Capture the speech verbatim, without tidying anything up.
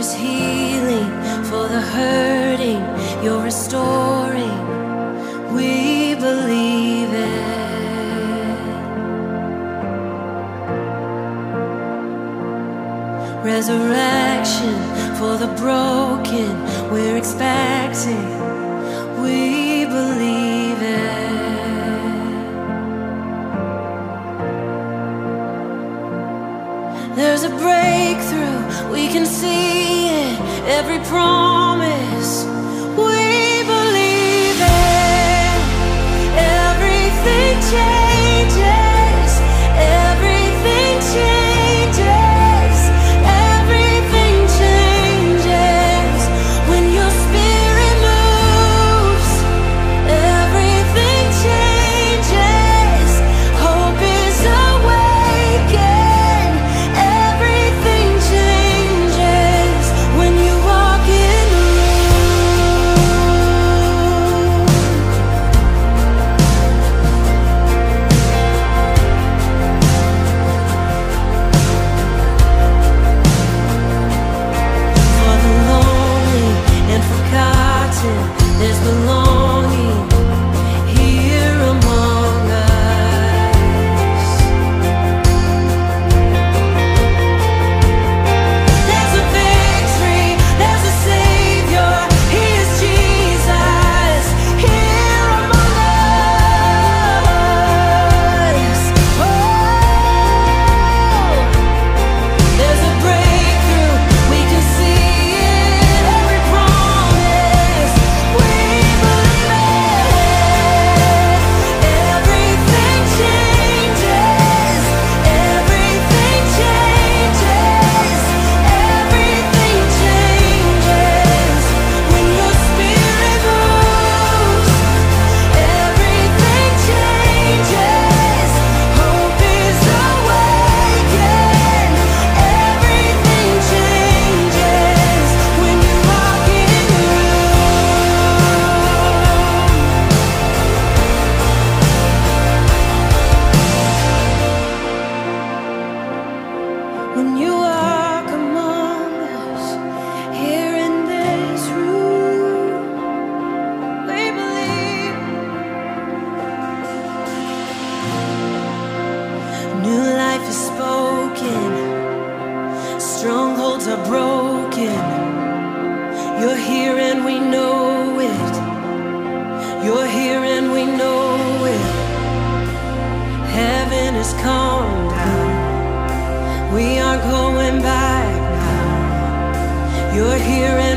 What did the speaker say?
is healing for the hurting. You're restoring. We believe it. Resurrection for the broken. We're expecting. We believe it. There's a breakthrough, we can see it. Every promise, we believe it. Everything changes. Everything changes. Everything changes when your spirit moves. Everything changes. Hope is awakened. Everything changes when you walk in the room. For the lonely and forgotten, there's belonging here among us. There's a victory, there's a Savior. He is Jesus here among us. Oh, there's a breakthrough, we can see it. Every promise, we believe it. Everything changes. Everything changes. Everything changes when your spirit moves. Everything changes. Hope is awakened. Everything changes when you walk in the room. When you walk among us here in this room, we believe. New life is spoken. Strongholds are broken. You're here and we know it. You're here and we know it. Heaven has come down. We are going back now. You're here